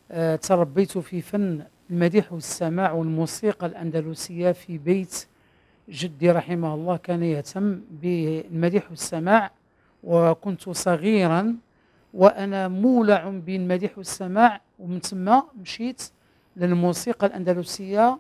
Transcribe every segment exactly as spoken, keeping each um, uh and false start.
آه، تربيت في فن المديح والسماع والموسيقى الأندلسية في بيت جدي رحمه الله. كان يهتم بالمديح والسماع، وكنت صغيرا وأنا مولع بالمديح والسماع، ومن ثم مشيت للموسيقى الأندلسية.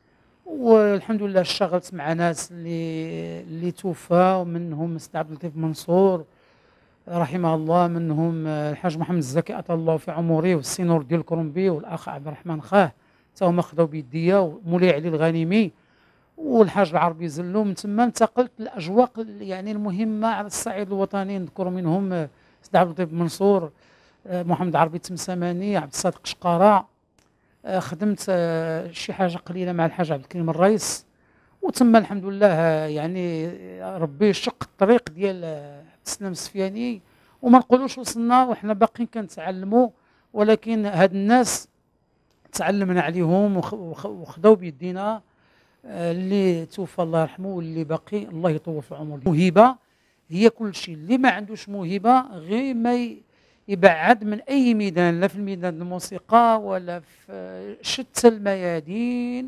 والحمد لله اشتغلت مع ناس اللي اللي توفى، ومنهم السيد عبد اللطيف منصور رحمه الله، منهم الحاج محمد الزكي اطال الله في عمره، والسي نور الدين الكرنبي، والاخ عبد الرحمن خاه تا هما خداو بيديا، ومولاي علي الغانمي، والحاج العربي زلو. من ثم انتقلت للاجواء يعني المهمه على الصعيد الوطني، نذكر منهم السيد عبد اللطيف منصور، محمد عربي التمسماني، عبد الصادق شقاره. خدمت شي حاجه قليله مع الحاج عبد الكريم الرئيس، وتم الحمد لله يعني ربي شق الطريق ديال عبد السلام السفياني، وما نقولوش وصلنا وحنا باقيين كنتعلموا، ولكن هاد الناس تعلمنا عليهم وخداو بيدينا. اللي توفى الله يرحمه، واللي باقي الله يطول في عمره. الموهبه هي كل شيء، اللي ما عندوش موهبه غير ما يبعد من اي ميدان، لا في الميدان الموسيقى ولا في شتى الميادين.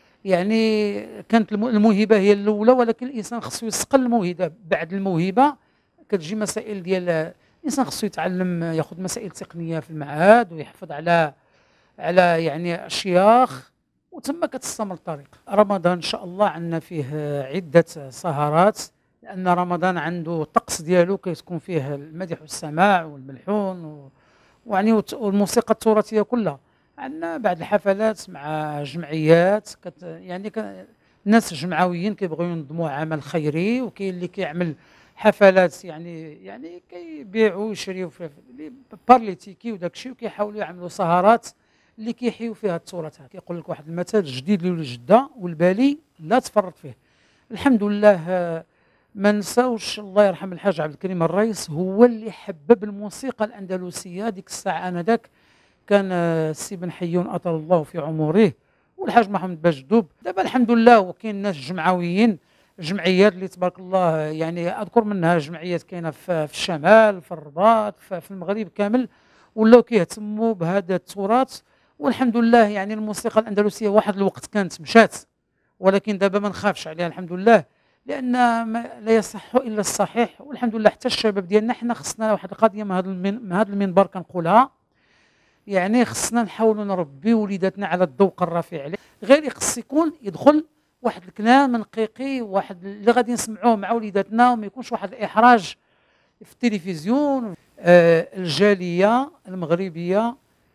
يعني كانت الموهبه هي الاولى، ولكن الانسان خصو يسقل الموهبه. بعد الموهبه كتجي مسائل ديال الانسان خصو يتعلم، ياخذ مسائل تقنيه في المعهد، ويحفظ على على يعني اشياخ، وتم كتستمر الطريق. رمضان ان شاء الله عندنا فيه عده سهرات، لان رمضان عنده الطقس ديالو كيكون فيه المدح والسماع والملحون ويعني والموسيقى التراثيه كلها. عندنا بعض الحفلات مع جمعيات كت يعني الناس الجمعويين كيبغيو ينظموا عمل خيري، وكاين اللي كيعمل حفلات يعني يعني كيبيعوا ويشريوا في بارليتيكي وداك الشيء، وكيحاولوا يعملوا سهرات اللي كيحيوا فيها التراث. كيقول لك واحد المثل جديد لولد جده والبالي لا تفرط فيه. الحمد لله ما نساوش الله يرحم الحاج عبد الكريم الرئيس، هو اللي حبب الموسيقى الاندلسيه. ديك الساعه انذاك كان السي بن حيون اطال الله في عمره، والحاج محمد باجدوب. دابا الحمد لله وكاين ناس جمعويين، جمعيات اللي تبارك الله، يعني اذكر منها جمعيات كاينه في الشمال، في الرباط، في المغرب كامل، ولاو كيهتموا بهذا التراث. والحمد لله يعني الموسيقى الاندلسيه واحد الوقت كانت مشات، ولكن دابا ما نخافش عليها الحمد لله، لان لا يصح الا الصحيح. والحمد لله حتى الشباب ديالنا حنا خصنا واحد القضيه من هذا من هذا المنبر كنقولها، يعني خصنا نحاولوا نربيو وليداتنا على الذوق الرفيع. غير خص يكون يدخل واحد الكلام نقيقي، واحد اللي غادي نسمعوه مع وليداتنا، وما يكونش واحد الاحراج في التلفزيون. آه الجاليه المغربيه،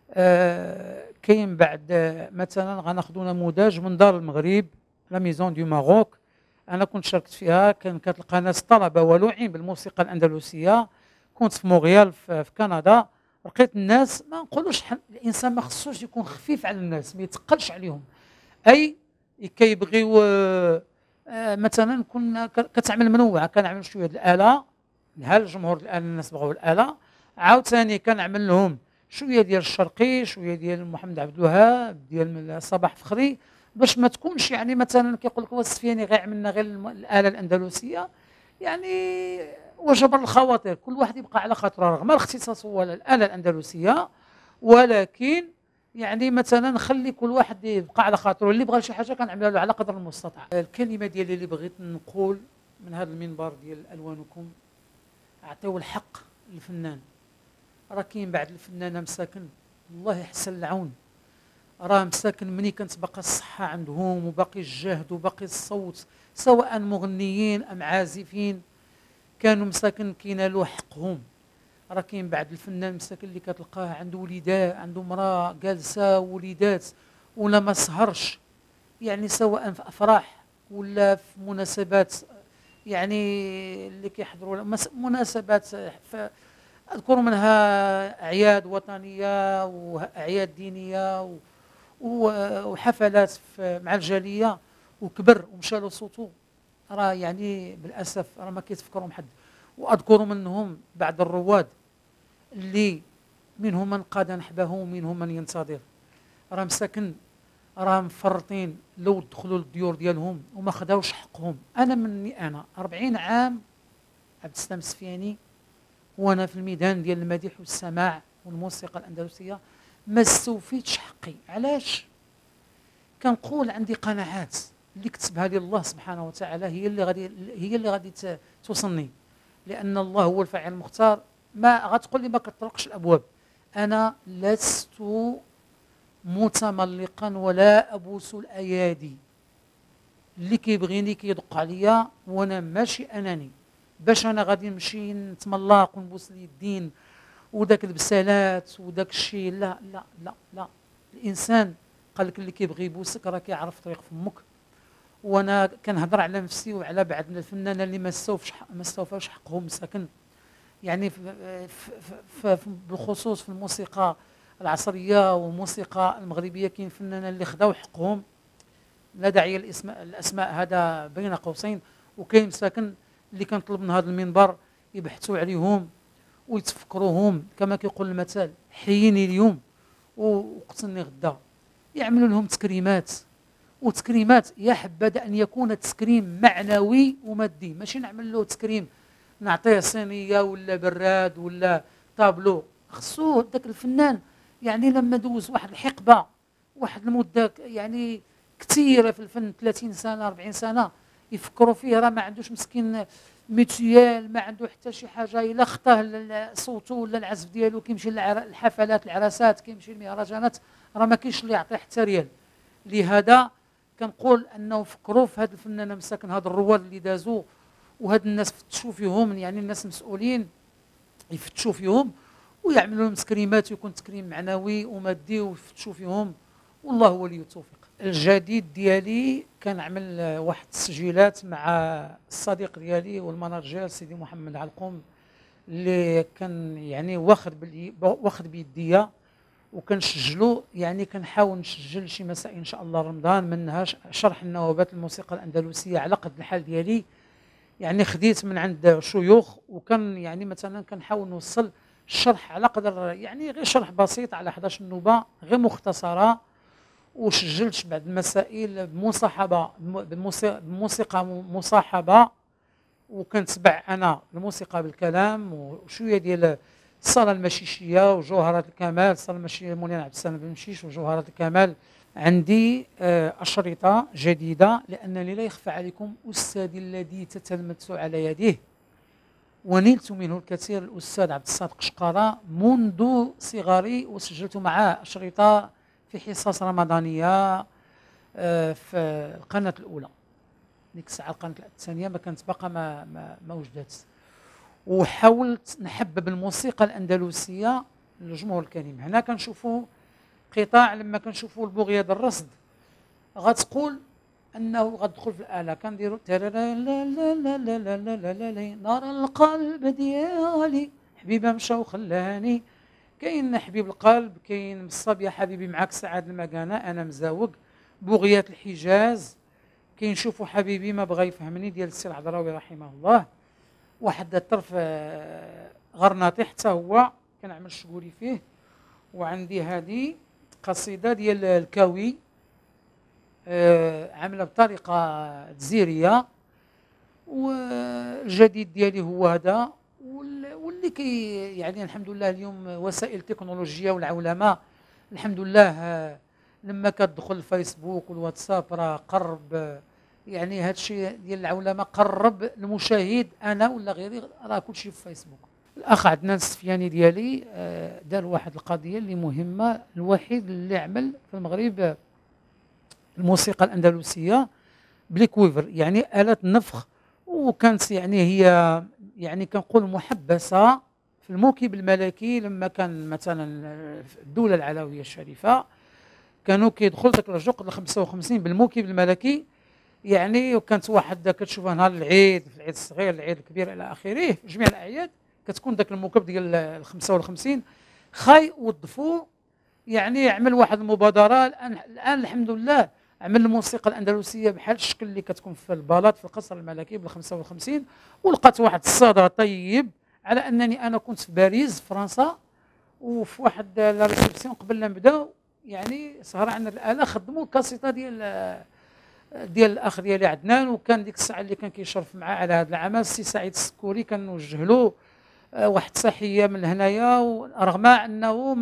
آه كاين بعد آه مثلا غناخذوا نموذج من دار المغرب، لا ميزون دو ماروك. انا كنت شاركت فيها، كان كانت القناه طلبه ولوعين بالموسيقى الاندلسيه. كنت في مونريال في, في كندا، لقيت الناس ما نقولوش الانسان ما خصوش يكون خفيف على الناس، ما يتقلش عليهم. اي كيبغيو آه مثلا كنا كتعمل منوعه، كنعمل شويه الاله نهال الجمهور الاله، الناس بغاو الاله. عاوتاني كنعمل لهم شويه ديال الشرقي، شويه ديال محمد عبد الوهاب، ديال صباح فخري، باش ما تكونش يعني مثلا كيقول لك هو السفياني غيعمل لنا غير الاله الاندلسيه. يعني وجبر الخواطر، كل واحد يبقى على خاطره رغم الاختصاص هو الاله الاندلسيه، ولكن يعني مثلا نخلي كل واحد يبقى على خاطره. اللي بغى شي حاجه كنعملها له على قدر المستطاع. الكلمه ديالي اللي بغيت نقول من هذا المنبر ديال الوانكم، اعطيو الحق للفنان. راه كاين بعض الفنانه مساكن الله يحسن العون، راه مساكن مني كانت باقا الصحه عندهم وباقي الجهد وباقي الصوت، سواء مغنيين ام عازفين، كانوا مساكن كينالوا حقهم. راه كاين بعض الفنان مساكن اللي كتلقاه عنده وليدات، عنده مراه جالسه وليدات ولا ما سهرش، يعني سواء في افراح ولا في مناسبات، يعني اللي كيحضروا مناسبات. اذكر منها اعياد وطنيه واعياد دينيه وحفلات مع الجاليه، وكبر ومشى له صوته. راه يعني بالاسف راه ما كيتفكرهم حد. واذكر منهم بعض الرواد اللي منهم من قاد نحبه ومنهم من ينتظر، راه مساكن راه مفرطين لو دخلوا للديور ديالهم وما خداوش حقهم. انا مني انا أربعين عام عبد السلام السفياني وانا في الميدان ديال المديح والسماع والموسيقى الاندلسيه، ما استوفيتش حقي. علاش؟ كنقول عندي قناعات اللي كتبها لي الله سبحانه وتعالى هي اللي غادي هي اللي غادي توصلني، لان الله هو الفاعل المختار. ما غتقول لي ما كتطرقش الابواب، انا لست متملقا ولا ابوس الايادي. اللي كيبغيني كيدق عليا وانا ماشي اناني باش انا غادي نمشي نتملق ونبوس اليدين وداك البسالات وداك الشيء. لا لا لا لا، الانسان قال لك اللي كيبغي يبوسك راه كيعرف طريق فمك. وانا كنهضر على نفسي وعلى بعض من الفنانين اللي ما استوفش ما استوفاش حقهم مساكن، يعني بالخصوص في الموسيقى العصريه والموسيقى المغربيه كاين فنانين اللي خداو حقهم، لا داعي الاسماء الاسماء هذا بين قوسين، وكاين مساكن اللي كنطلب من هذا المنبر يبحثوا عليهم ويتفكروهم كما كيقول المثل حييني اليوم وقتلني غدا. يعملوا لهم تكريمات، وتكريمات يا حبذا ان يكون التكريم معنوي ومادي، ماشي نعمل له تكريم نعطيه صينيه ولا براد ولا طابلو. خصو ذاك الفنان يعني لما دوز واحد الحقبه واحد المده يعني كثيره في الفن ثلاثين سنه أربعين سنه يفكروا فيه، راه ما عندوش مسكين ميتيال، ما عنده حتى شي حاجه الا خطاه صوته ولا العزف ديالو كيمشي للحفلات العراسات كيمشي للمهرجانات، راه ما كاينش اللي يعطيه حتى ريال. لهذا كنقول انه فكروا في هاد الفنانه مساكن، هاد الرواد اللي دازوا وهاد الناس فتشوا فيهم، يعني الناس المسؤولين يفتشوا فيهم ويعملوا لهم تكريمات ويكون تكريم معنوي ومادي ويفتشوا فيهم، والله ولي التوفيق. الجديد ديالي كنعمل واحد التسجيلات مع الصديق ديالي والمناجر سيدي محمد علقوم اللي كان يعني واخد واخد بيديا، وكنسجلوا يعني كنحاول نسجل شي مسائل ان شاء الله رمضان، منها شرح النوبات الموسيقى الاندلسيه على قد الحال ديالي. يعني خديت من عند شيوخ وكان يعني مثلا كنحاول نوصل الشرح على قدر يعني غير شرح بسيط على إحدى عشرة نوبه غير مختصره، وسجلت بعض المسائل بمصاحبه بموسيقى مصاحبه، وكنتبع انا الموسيقى بالكلام وشويه ديال الصاله المشيشيه وجوهرات الكمال، الصاله المشيشيه مولانا عبد السلام بن مشيش وجوهرات الكمال. عندي أشرطة جديدة لأنني لا يخفى عليكم أستاذي الذي تتلمذت على يديه ونلت منه الكثير الأستاذ عبد الصادق شقارة منذ صغري، وسجلت معه أشرطة في حصص رمضانية في القناة الأولى. ديك الساعة القناة الثانية ما كانت باقا ما ما, ما وجدت. وحاولت نحبب الموسيقى الأندلسية للجمهور الكريم. هنا كنشوفوا قطاع لما كنشوفوا البوغيه ديال الرصد غتقول انه غتدخل في الاله كنديروا لا لا لا لا لا لا لا لا نار القلب ديالي حبيبه مشى وخلاني. كاين حبيب القلب، كاين مصاب يا حبيبي معاك سعاد المكانه انا مزاوق، بوغيات الحجاز، كاين شوفوا حبيبي ما بغى يفهمني ديال السي العذراوي رحمه الله، واحد الطرف غرناطي حتى هو كنعمل شغولي فيه. وعندي هذه قصيده ديال الكاوي آه عامله بطريقه جزيريه، والجديد ديالي هو هذا. واللي كي يعني الحمد لله اليوم وسائل التكنولوجيا والعولمه الحمد لله آه لما كتدخل الفيسبوك والواتساب راه قرب، يعني هذا الشيء ديال العولمه قرب المشاهد انا ولا غيري راه كل شيء في فيسبوك. الاخ عدنان السفياني ديالي دار واحد القضيه اللي مهمه، الوحيد اللي عمل في المغرب الموسيقى الاندلسيه بليكويفر يعني آلة النفخ، وكانت يعني هي يعني كنقول محبسه في الموكب الملكي. لما كان مثلا الدوله العلويه الشريفه كانوا كيدخل ذاك الرجوق ل خمسة وخمسين بالموكب الملكي يعني، وكانت واحد كتشوفها نهار العيد في العيد الصغير العيد الكبير الى اخره في جميع الاعياد كتكون ذاك الموكب ديال ال خمسة وخمسين خاي وظفوا يعني عمل واحد المبادره. الان الان الحمد لله عمل الموسيقى الاندلسيه بحال الشكل اللي كتكون في البلاط في القصر الملكي بال خمسة وخمسين، ولقات واحد الصدى طيب على انني انا كنت في باريس فرنسا وفي واحد لا ريسبسيون قبل لا نبداو يعني سهره عن الاله خدموا الكاسيطه ديال ديال الاخ ديالي عدنان، وكان ديك الساعه اللي كان كيشرف معاه على هذا العمل السي سعيد السكوري كنوجه له واحد التحيه من هنايا، رغم انه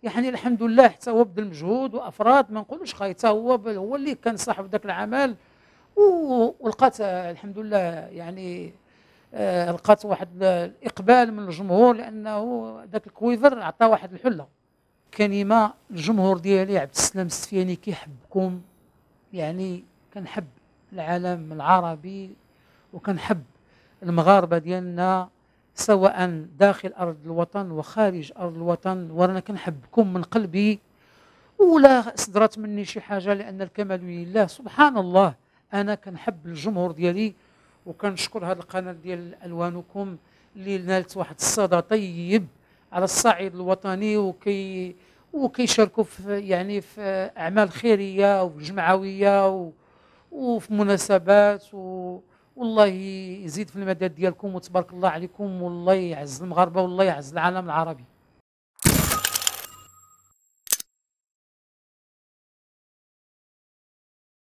يعني الحمد لله حتى هو بذل مجهود، وافراد ما نقولوش خاي حتى هو بل هو اللي كان صاحب ذاك العمل، ولقات الحمد لله يعني آه، لقات واحد الاقبال من الجمهور، لانه ذاك الكويفر عطى واحد الحله كلمه. الجمهور ديالي عبد السلام السفياني كيحبكم، يعني كنحب العالم العربي وكنحب المغاربه ديالنا سواء داخل ارض الوطن وخارج ارض الوطن، وانا كنحبكم من قلبي. ولا صدرت مني شي حاجه، لان الكمال لله سبحان الله. انا كنحب الجمهور ديالي، وكنشكر هذه القناه ديال الوانكم اللي نالت واحد الصدى طيب على الصعيد الوطني، وكي وكيشاركوا في يعني في اعمال خيريه وجمعويه و وفي مناسبات و والله يزيد في المدد ديالكم، وتبارك الله عليكم، والله يعز المغاربه والله يعز العالم العربي.